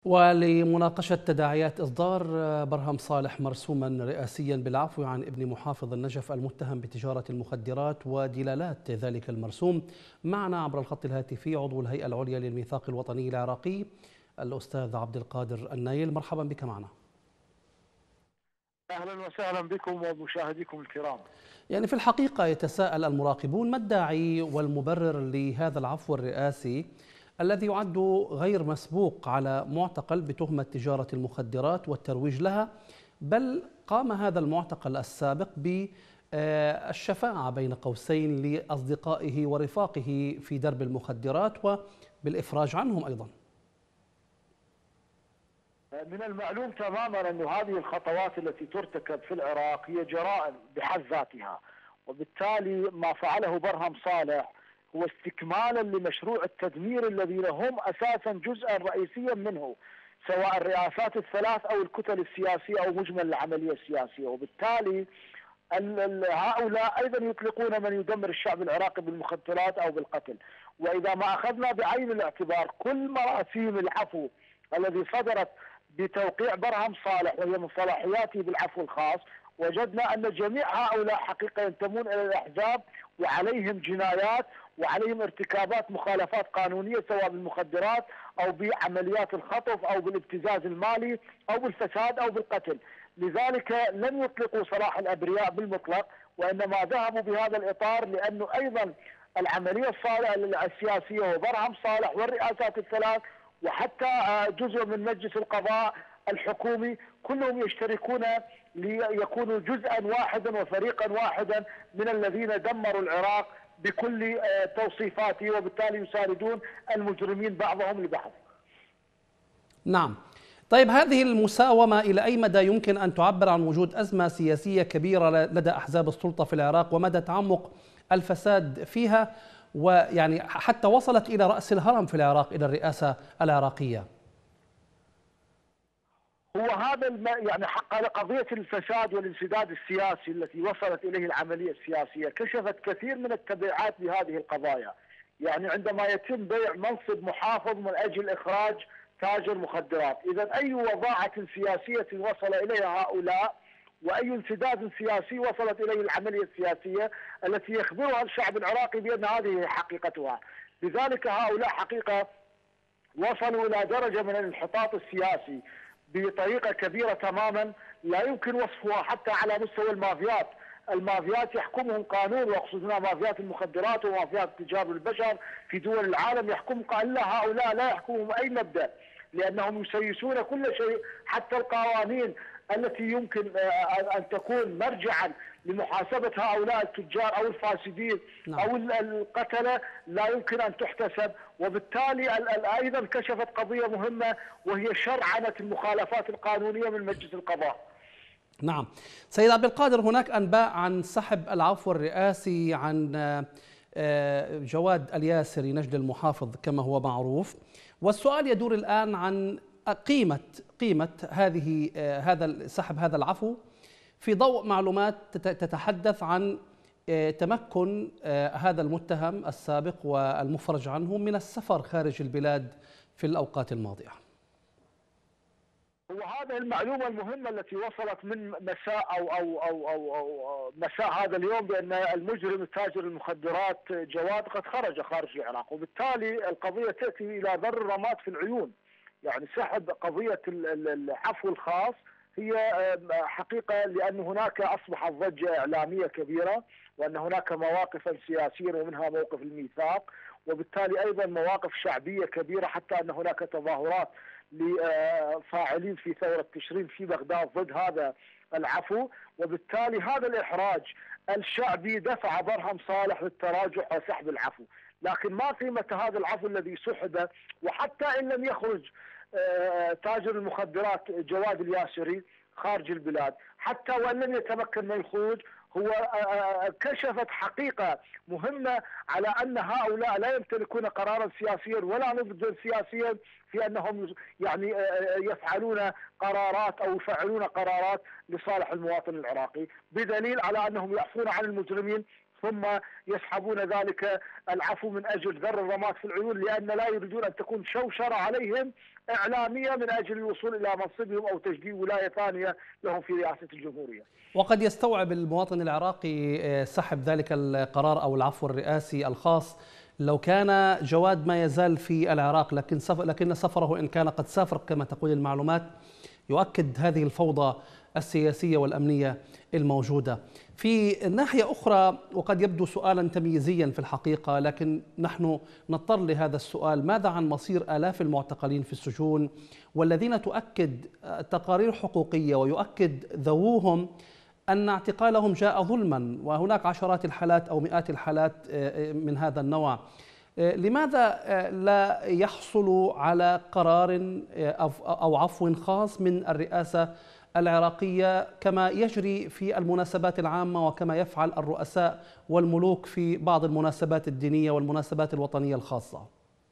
ولمناقشة تداعيات إصدار برهم صالح مرسوما رئاسيا بالعفو عن ابن محافظ النجف المتهم بتجارة المخدرات ودلالات ذلك المرسوم، معنا عبر الخط الهاتفي عضو الهيئة العليا للميثاق الوطني العراقي الأستاذ عبد القادر النايل. مرحبا بك معنا. أهلا وسهلا بكم ومشاهديكم الكرام. يعني في الحقيقة يتساءل المراقبون ما الداعي والمبرر لهذا العفو الرئاسي الذي يعد غير مسبوق على معتقل بتهمة تجارة المخدرات والترويج لها، بل قام هذا المعتقل السابق بالشفاعة بين قوسين لأصدقائه ورفاقه في درب المخدرات وبالإفراج عنهم أيضا. من المعلوم تماما أن هذه الخطوات التي ترتكب في العراق هي جرائم بحد ذاتها، وبالتالي ما فعله برهم صالح هو استكمالا لمشروع التدمير الذي هم أساسا جزءا رئيسيا منه، سواء الرئاسات الثلاث أو الكتل السياسية أو مجمل العملية السياسية. وبالتالي هؤلاء أيضا يطلقون من يدمر الشعب العراقي بالمخدرات أو بالقتل. وإذا ما أخذنا بعين الاعتبار كل مراسيم العفو الذي صدرت بتوقيع برهم صالح وهي من صلاحياته بالعفو الخاص، وجدنا أن جميع هؤلاء حقيقة ينتمون إلى الأحزاب وعليهم جنايات وعليهم ارتكابات مخالفات قانونية، سواء بالمخدرات أو بعمليات الخطف أو بالابتزاز المالي أو بالفساد أو بالقتل. لذلك لم يطلقوا سراح الأبرياء بالمطلق، وإنما ذهبوا بهذا الإطار، لأنه أيضا العملية السياسية وبرهم صالح والرئاسات الثلاث وحتى جزء من مجلس القضاء الحكومي كلهم يشتركون ليكونوا جزءا واحدا وفريقا واحدا من الذين دمروا العراق بكل توصيفاته، وبالتالي يساندون المجرمين بعضهم لبعض. نعم. طيب، هذه المساومة إلى أي مدى يمكن أن تعبر عن وجود أزمة سياسية كبيرة لدى أحزاب السلطة في العراق ومدى تعمق الفساد فيها، ويعني حتى وصلت إلى رأس الهرم في العراق، إلى الرئاسة العراقية؟ هو هذا يعني قضية الفساد والانسداد السياسي التي وصلت إليه العملية السياسية كشفت كثير من التبعات لهذه القضايا. يعني عندما يتم بيع منصب محافظ من أجل إخراج تاجر مخدرات، إذا أي وضاعة سياسية وصل إليها هؤلاء وأي انسداد سياسي وصلت إليه العملية السياسية التي يخبرها الشعب العراقي بأن هذه حقيقتها. لذلك هؤلاء حقيقة وصلوا إلى درجة من الانحطاط السياسي بطريقة كبيرة تماما لا يمكن وصفها حتى على مستوى المافيات. المافيات يحكمهم قانون، واقصد هنا مافيات المخدرات ومافيات تجار البشر في دول العالم، يحكم الا هؤلاء لا يحكمهم اي مبدأ، لانهم يسيسون كل شيء، حتى القوانين التي يمكن ان تكون مرجعا لمحاسبة هؤلاء التجار او الفاسدين او القتلة لا يمكن ان تحتسب. وبالتالي ايضا كشفت قضية مهمة وهي شرعنة المخالفات القانونية من مجلس القضاء. نعم سيد عبد القادر، هناك أنباء عن سحب العفو الرئاسي عن جواد الياسري نجل المحافظ كما هو معروف، والسؤال يدور الآن عن قيمة سحب هذا العفو في ضوء معلومات تتحدث عن تمكن هذا المتهم السابق والمفرج عنه من السفر خارج البلاد في الأوقات الماضية. وهذه المعلومة المهمة التي وصلت من مساء أو مساء هذا اليوم، بأن المجرم التاجر المخدرات جواد قد خرج خارج العراق، وبالتالي القضية تأتي إلى بر الرماد في العيون. يعني سحب قضية العفو الخاص هي حقيقة لأن هناك أصبحت ضجة إعلامية كبيرة، وأن هناك مواقفا سياسية ومنها موقف الميثاق، وبالتالي أيضا مواقف شعبية كبيرة، حتى أن هناك تظاهرات لفاعلين في ثورة تشرين في بغداد ضد هذا العفو. وبالتالي هذا الإحراج الشعبي دفع برهم صالح للتراجع وسحب العفو. لكن ما قيمة هذا العفو الذي سحب؟ وحتى إن لم يخرج تاجر المخدرات جواد الياسري خارج البلاد، حتى وان لم يتمكن من الخروج، هو كشفت حقيقة مهمة على أن هؤلاء لا يمتلكون قرارا سياسيا ولا نضجا سياسيا في أنهم يعني يفعلون قرارات أو يفعلون قرارات لصالح المواطن العراقي، بدليل على أنهم يعفون عن المجرمين ثم يسحبون ذلك العفو من أجل ذر الرماد في العيون، لأن لا يريدون أن تكون شوشرة عليهم إعلامية من أجل الوصول إلى منصبهم أو تجديد ولاية ثانية لهم في رئاسة الجمهورية. وقد يستوعب المواطن العراقي سحب ذلك القرار أو العفو الرئاسي الخاص لو كان جواد ما يزال في العراق، لكن سفره إن كان قد سافر كما تقول المعلومات يؤكد هذه الفوضى السياسية والأمنية الموجودة. في ناحية أخرى، وقد يبدو سؤالا تمييزيا في الحقيقة، لكن نحن نضطر لهذا السؤال: ماذا عن مصير آلاف المعتقلين في السجون والذين تؤكد تقارير حقوقية ويؤكد ذووهم أن اعتقالهم جاء ظلما، وهناك عشرات الحالات أو مئات الحالات من هذا النوع؟ لماذا لا يحصلوا على قرار أو عفو خاص من الرئاسة العراقية كما يجري في المناسبات العامة وكما يفعل الرؤساء والملوك في بعض المناسبات الدينية والمناسبات الوطنية الخاصة؟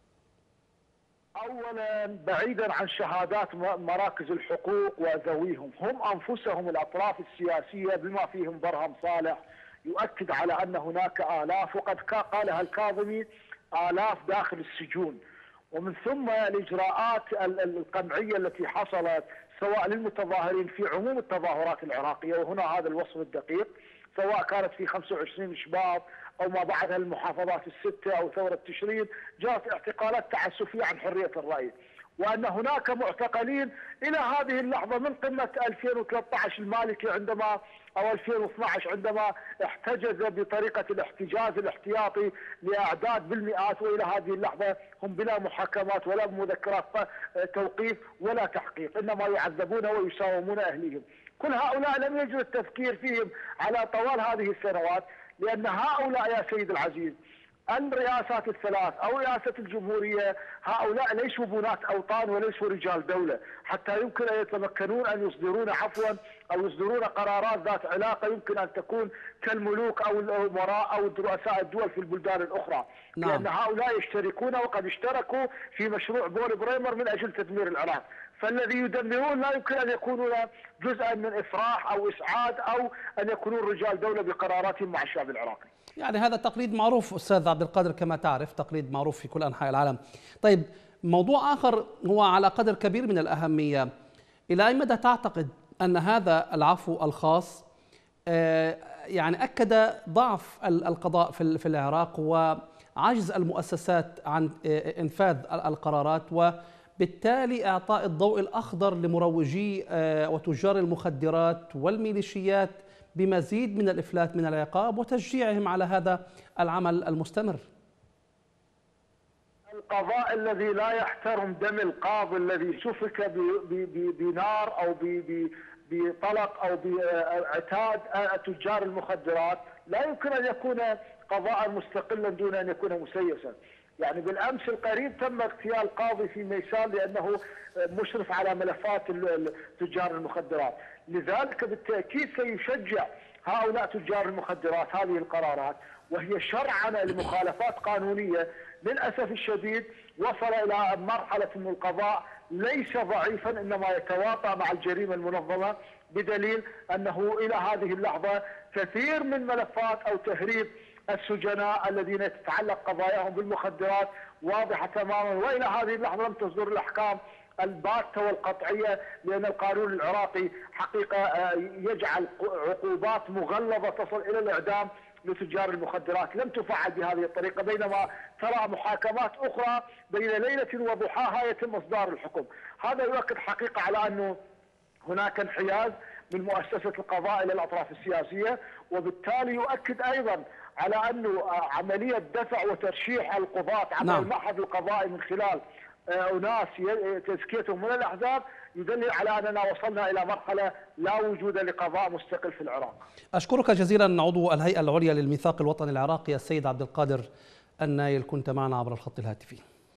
أولا، بعيدا عن شهادات مراكز الحقوق وذويهم، هم أنفسهم الأطراف السياسية بما فيهم برهم صالح يؤكد على أن هناك آلاف، وقد قالها الكاظمي، آلاف داخل السجون. ومن ثم الإجراءات القمعية التي حصلت سواء للمتظاهرين في عموم التظاهرات العراقية، وهنا هذا الوصف الدقيق، سواء كانت في 25 شباط أو ما بعدها المحافظات الستة أو ثورة تشرين، جرت اعتقالات تعسفية عن حرية الرأي. وأن هناك معتقلين إلى هذه اللحظة من قمة 2013 المالكي عندما أو 2012 عندما احتجز بطريقة الاحتجاز الاحتياطي لأعداد بالمئات، وإلى هذه اللحظة هم بلا محاكمات ولا مذكرات توقيف ولا تحقيق، إنما يعذبون ويساومون أهليهم. كل هؤلاء لم يجري التفكير فيهم على طوال هذه السنوات، لأن هؤلاء يا سيد العزيز الرئاسات الثلاث أو رئاسة الجمهورية، هؤلاء ليسوا بنات أوطان وليسوا رجال دولة حتى يمكن أن يتمكنون أن يصدرون عفوا أو يصدرون قرارات ذات علاقة يمكن أن تكون كالملوك أو الأمراء أو رؤساء الدول في البلدان الأخرى. نعم. لأن هؤلاء يشتركون وقد اشتركوا في مشروع بول بريمر من أجل تدمير العراق، فالذي يدمرون لا يمكن أن يكونوا جزءا من إفراح أو إسعاد أو أن يكونوا رجال دولة بقراراتهم مع الشعب العراقي. يعني هذا تقليد معروف أستاذ عبد القادر، كما تعرف تقليد معروف في كل أنحاء العالم. طيب، موضوع آخر هو على قدر كبير من الأهمية: إلى أي مدى تعتقد أن هذا العفو الخاص يعني أكد ضعف القضاء في العراق وعجز المؤسسات عن إنفاذ القرارات، وبالتالي إعطاء الضوء الأخضر لمروجي وتجار المخدرات والميليشيات بمزيد من الإفلات من العقاب وتشجيعهم على هذا العمل المستمر؟ القضاء الذي لا يحترم دم القاضي الذي سفك بنار أو بطلق أو بعتاد تجار المخدرات لا يمكن أن يكون قضاء مستقلا دون أن يكون مسيسا. يعني بالأمس القريب تم اغتيال قاضي في ميسان لأنه مشرف على ملفات تجار المخدرات، لذلك بالتأكيد سيشجع هؤلاء تجار المخدرات هذه القرارات، وهي شرعنة لمخالفات قانونية للأسف الشديد وصل إلى مرحلة أن القضاء ليس ضعيفا إنما يتواطأ مع الجريمة المنظمة، بدليل أنه إلى هذه اللحظة كثير من ملفات أو تهريب السجناء الذين تتعلق قضاياهم بالمخدرات واضحة تماما، وإلى هذه اللحظة لم تصدر الأحكام الباتة والقطعية، لأن القانون العراقي حقيقة يجعل عقوبات مغلظة تصل إلى الإعدام لتجار المخدرات، لم تفعل بهذه الطريقة، بينما ترى محاكمات أخرى بين ليلة وضحاها يتم إصدار الحكم. هذا يؤكد حقيقة على أنه هناك انحياز من مؤسسة القضاء إلى الأطراف السياسية، وبالتالي يؤكد أيضا على أنه عملية دفع وترشيح القضاة عبر المعهد القضائي من خلال أناس تزكيتهم من الأحزاب يدل على أننا وصلنا إلى مرحلة لا وجود لقضاء مستقل في العراق. أشكرك جزيلا عضو الهيئة العليا للميثاق الوطني العراقي السيد عبد القادر النايل، كنت معنا عبر الخط الهاتفي.